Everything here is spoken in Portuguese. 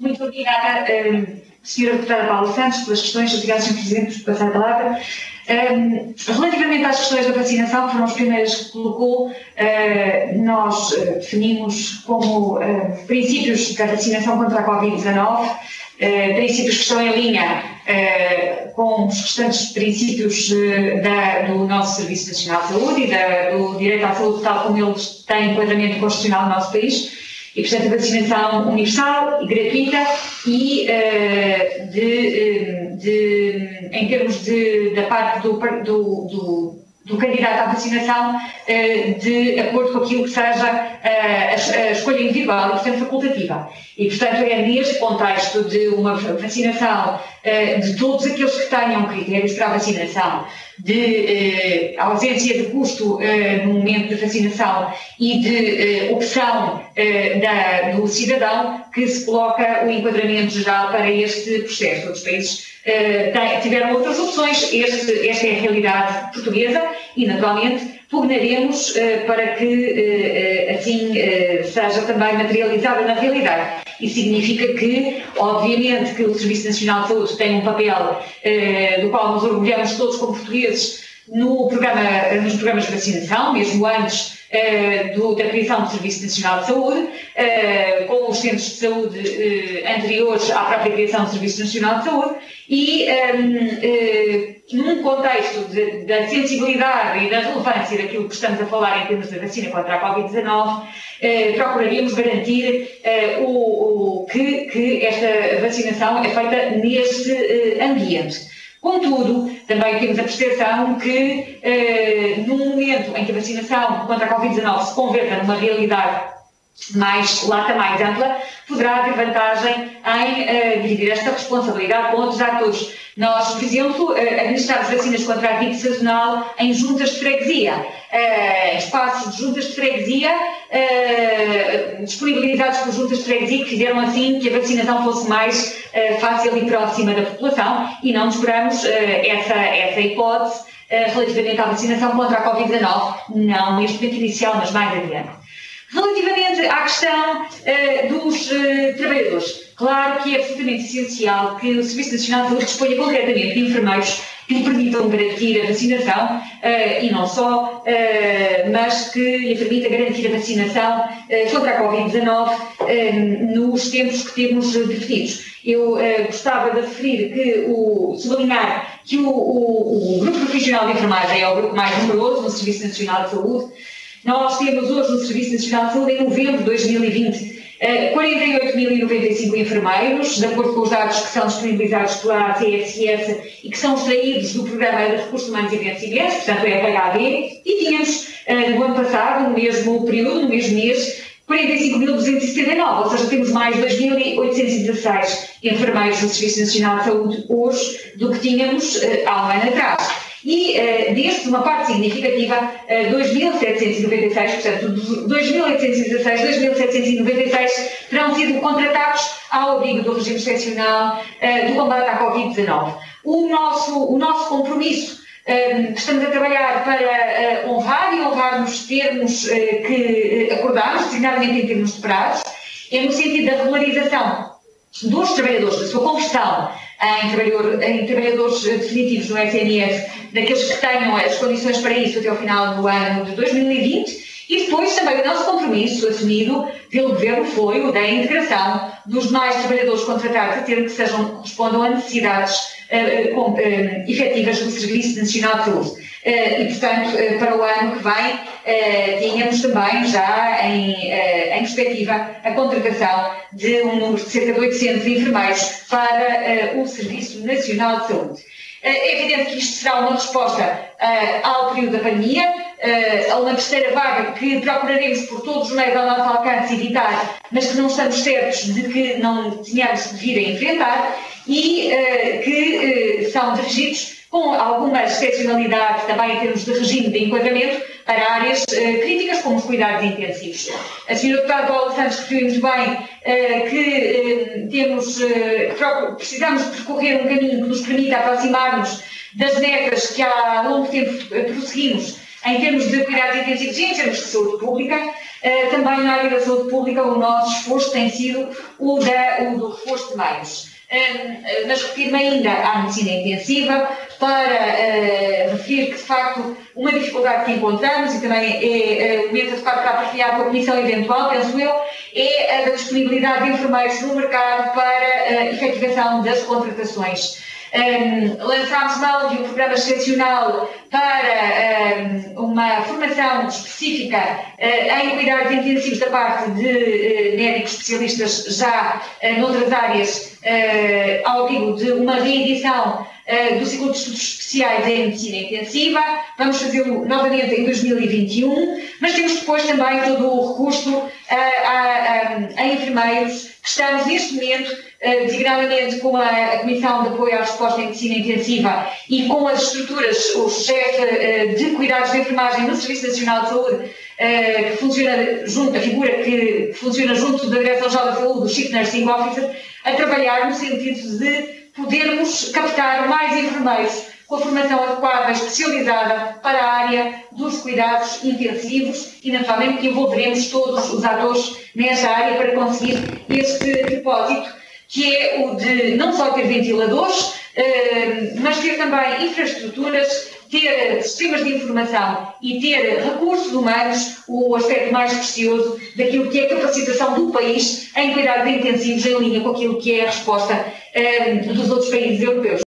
Muito obrigada, Sra. Deputada Paula Santos, pelas questões. Obrigada, Sr. Presidente, por passar a palavra. Relativamente às questões da vacinação, que foram as primeiras que colocou, nós definimos como princípios da vacinação contra a Covid-19, princípios que estão em linha com os restantes princípios do nosso Serviço Nacional de Saúde e do direito à saúde, tal como eles têm enquadramento constitucional no nosso país. E, portanto, a vacinação universal e gratuita e em termos da parte do candidato à vacinação, de acordo com aquilo que seja a escolha individual e, portanto, facultativa. E, portanto, é neste contexto de uma vacinação de todos aqueles que tenham critérios para a vacinação, de ausência de custo no momento da vacinação e de opção do cidadão, que se coloca o enquadramento geral para este processo. Outros países tiveram outras opções. Esta é a realidade portuguesa e, naturalmente, pugnaremos para que assim seja também materializada na realidade. Isso significa que, obviamente, que o Serviço Nacional de Saúde tem um papel do qual nos orgulhamos todos como portugueses nos programas de vacinação, mesmo antes da criação do Serviço Nacional de Saúde, com os centros de saúde anteriores à própria criação do Serviço Nacional de Saúde, e num contexto da sensibilidade e da relevância daquilo que estamos a falar em termos de vacina contra a Covid-19, procuraríamos garantir que esta vacinação é feita neste ambiente. Contudo, também temos a percepção que, no momento em que a vacinação contra a Covid-19 se converta numa realidade mais lata, mais ampla, poderá haver vantagem em dividir esta responsabilidade com outros atores. Nós, por exemplo, administramos vacinas contra a gripe sazonal em juntas de freguesia, espaços de juntas de freguesia, disponibilizados por juntas de freguesia, que fizeram assim que a vacinação fosse mais fácil e próxima da população, e não esperamos essa hipótese relativamente à vacinação contra a Covid-19, não neste momento inicial, mas mais adiante. Relativamente à questão dos trabalhadores, claro que é absolutamente essencial que o Serviço Nacional de Saúde disponha concretamente de enfermeiros que lhe permitam garantir a vacinação, e não só, mas que lhe permita garantir a vacinação contra a Covid-19 nos tempos que temos definidos. Eu gostava de referir sublinhar que o grupo profissional de enfermagem é o grupo mais numeroso no Serviço Nacional de Saúde. Nós temos hoje no Serviço Nacional de Saúde, em novembro de 2020, 48.095 enfermeiros, de acordo com os dados que são disponibilizados pela ACSS e que são extraídos do Programa de Recursos Humanos e Beneficiários, portanto é PHD, e tínhamos, no ano passado, no mesmo período, no mesmo mês, 45.279, ou seja, temos mais 2.816 enfermeiros no Serviço Nacional de Saúde hoje do que tínhamos há um ano atrás. E destes, uma parte significativa, 2.796, portanto, dos 2.816, 2.796 terão sido contratados ao abrigo do regime excepcional do combate à Covid-19. O nosso compromisso, que estamos a trabalhar para honrar nos termos que acordámos, designadamente em termos de prazos, é no sentido da regularização dos trabalhadores, da sua conversão em trabalhadores definitivos no SNS, daqueles que tenham as condições para isso até ao final do ano de 2020, e depois também o nosso compromisso assumido pelo Governo foi o da integração dos demais trabalhadores contratados a termo que correspondam a necessidades efetivas do Serviço Nacional de Saúde. E, portanto, para o ano que vem, tínhamos também já em perspectiva a contratação de um número de cerca de 800 enfermeiros para o Serviço Nacional de Saúde. É evidente que isto será uma resposta ao período da pandemia, a uma terceira vaga que procuraremos por todos os meios ao nosso alcance evitar, mas que não estamos certos de que não tenhamos de vir a enfrentar, e que são dirigidos com alguma excepcionalidade também em termos de regime de enquadramento para áreas críticas como os cuidados intensivos. A Sra. Deputada Paula Santos referiu muito bem que precisamos de percorrer um caminho que nos permita aproximar-nos das metas que há longo tempo prosseguimos em termos de cuidados intensivos e em termos de saúde pública. Também na área da saúde pública o nosso esforço tem sido o do reforço de meios. Mas refiro-me ainda à medicina intensiva para referir que, de facto, uma dificuldade que encontramos, e também é o momento adequado para partilhar com a Comissão eventual, penso eu, é a da disponibilidade de enfermeiros no mercado para a efetivação das contratações. Lançámos mão de um programa excepcional para uma formação específica em cuidados intensivos da parte de médicos especialistas já noutras áreas, ao abrigo de uma reedição do ciclo de estudos especiais em medicina intensiva. Vamos fazê-lo novamente em 2021, mas temos depois também todo o recurso a enfermeiros que estamos neste momento, designadamente com a Comissão de Apoio à Resposta em Medicina Intensiva e com as estruturas, o chefe de cuidados de enfermagem no Serviço Nacional de Saúde, que funciona junto, a figura que funciona junto da Direção-Geral da Saúde, o Chief Nursing Officer, a trabalhar no sentido de podermos captar mais enfermeiros com a formação adequada, especializada para a área dos cuidados intensivos e, naturalmente, que envolveremos todos os atores nesta área para conseguir este propósito, que é o de não só ter ventiladores, mas ter também infraestruturas, ter sistemas de informação e ter recursos humanos, o aspecto mais precioso daquilo que é a capacitação do país em cuidados intensivos em linha com aquilo que é a resposta dos outros países europeus.